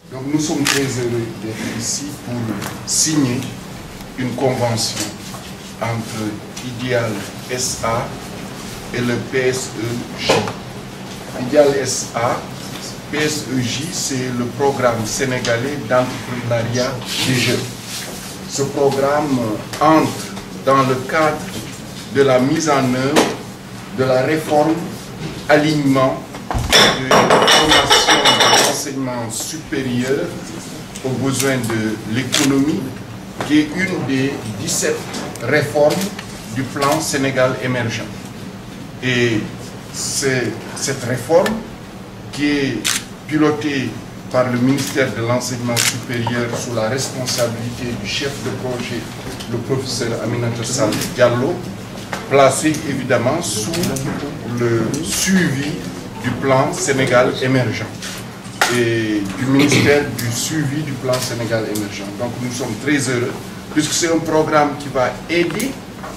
Donc nous sommes très heureux d'être ici pour signer une convention entre Ideal SA et le PSEJ. Ideal SA, PSEJ, c'est le programme sénégalais d'entrepreneuriat des jeunes. Ce programme entre dans le cadre de la mise en œuvre de la réforme alignement de la formation de l'enseignement supérieur aux besoins de l'économie, qui est une des 17 réformes du plan Sénégal émergent. Et c'est cette réforme qui est pilotée par le ministère de l'Enseignement supérieur sous la responsabilité du chef de projet, le professeur Aminata Sall Diallo, placé évidemment sous le suivi du plan Sénégal émergent et du ministère du suivi du plan Sénégal émergent. Donc nous sommes très heureux puisque c'est un programme qui va aider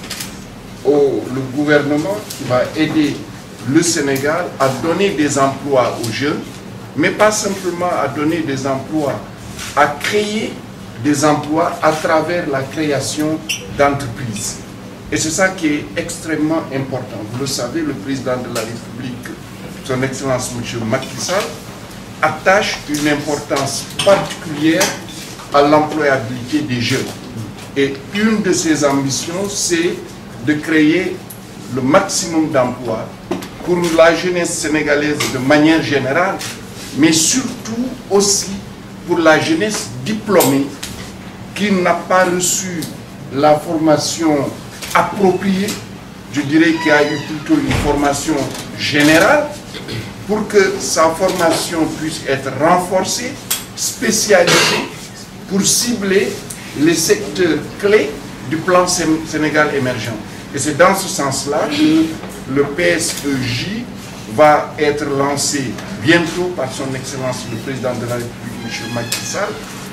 le gouvernement, qui va aider le Sénégal à donner des emplois aux jeunes, mais pas simplement à donner des emplois, à créer des emplois à travers la création d'entreprises. Et c'est ça qui est extrêmement important. Vous le savez, le président de la République, son Excellence M. Macky Sall, attache une importance particulière à l'employabilité des jeunes. Et une de ses ambitions, c'est de créer le maximum d'emplois pour la jeunesse sénégalaise de manière générale, mais surtout aussi pour la jeunesse diplômée qui n'a pas reçu la formation appropriée, je dirais qu'il y a eu plutôt une formation générale, pour que sa formation puisse être renforcée, spécialisée, pour cibler les secteurs clés du plan Sénégal émergent. Et c'est dans ce sens-là que le PSEJ va être lancé bientôt par son Excellence le Président de la République, M. Macky Sall.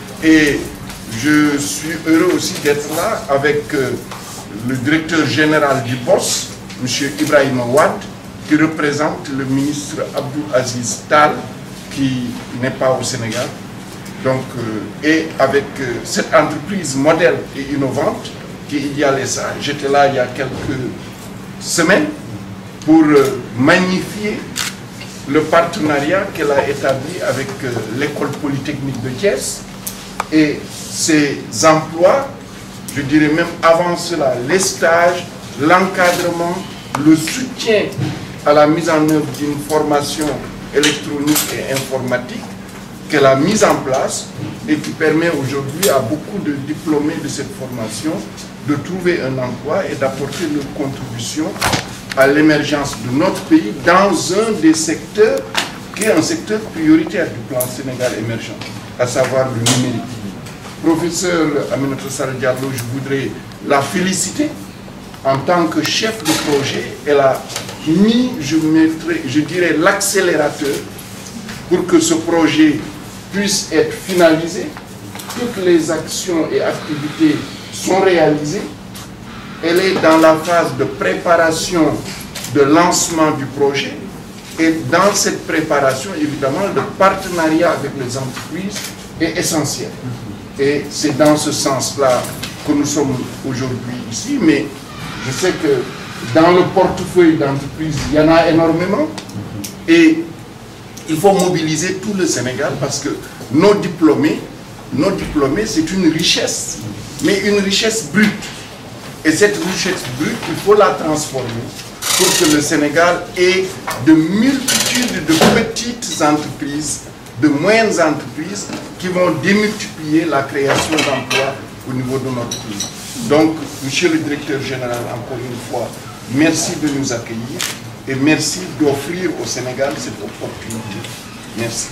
Et je suis heureux aussi d'être là avec le directeur général du BOS, M. Ibrahima Wade, qui représente le ministre Abdou Aziz Tal, qui n'est pas au Sénégal. Donc, et avec cette entreprise modèle et innovante qui est Ideal SA, j'étais là il y a quelques semaines pour magnifier le partenariat qu'elle a établi avec l'école polytechnique de Thiès. Et ces emplois, je dirais même avant cela, les stages, l'encadrement, le soutien à la mise en œuvre d'une formation électronique et informatique qu'elle a mise en place et qui permet aujourd'hui à beaucoup de diplômés de cette formation de trouver un emploi et d'apporter leur contribution à l'émergence de notre pays dans un des secteurs qui est un secteur prioritaire du plan Sénégal émergent, à savoir le numérique. Professeur Aminata Sall Diallo, je voudrais la féliciter en tant que chef de projet. Elle a mis, je dirais, l'accélérateur pour que ce projet puisse être finalisé. Toutes les actions et activités sont réalisées. Elle est dans la phase de préparation de lancement du projet. Et dans cette préparation, évidemment, le partenariat avec les entreprises est essentiel. Et c'est dans ce sens-là que nous sommes aujourd'hui ici. Mais je sais que dans le portefeuille d'entreprises, il y en a énormément. Et il faut mobiliser tout le Sénégal parce que nos diplômés, c'est une richesse, mais une richesse brute. Et cette richesse brute, il faut la transformer pour que le Sénégal ait de multitudes de petites entreprises, de moyennes entreprises qui vont démultiplier la création d'emplois au niveau de notre pays. Donc, monsieur le directeur général, encore une fois, merci de nous accueillir et merci d'offrir au Sénégal cette opportunité. Merci.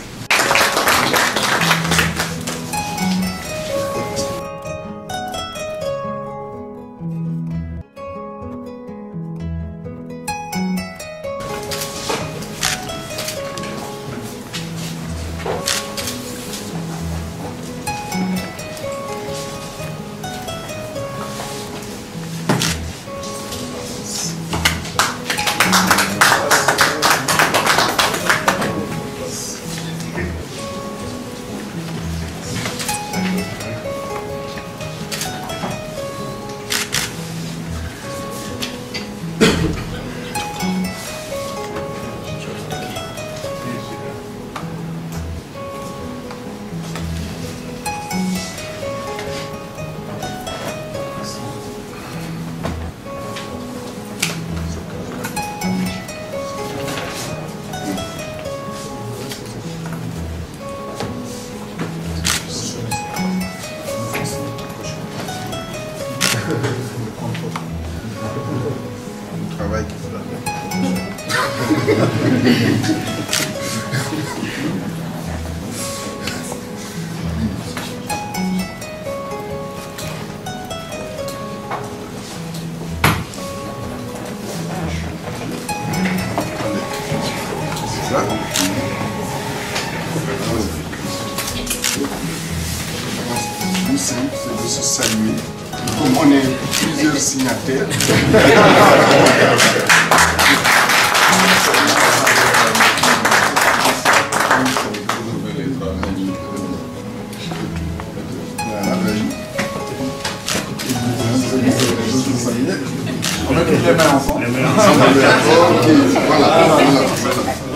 Nous simple, c'est de se saluer. Comme on est plusieurs signataires, on met toutes les mains ensemble. ok, voilà.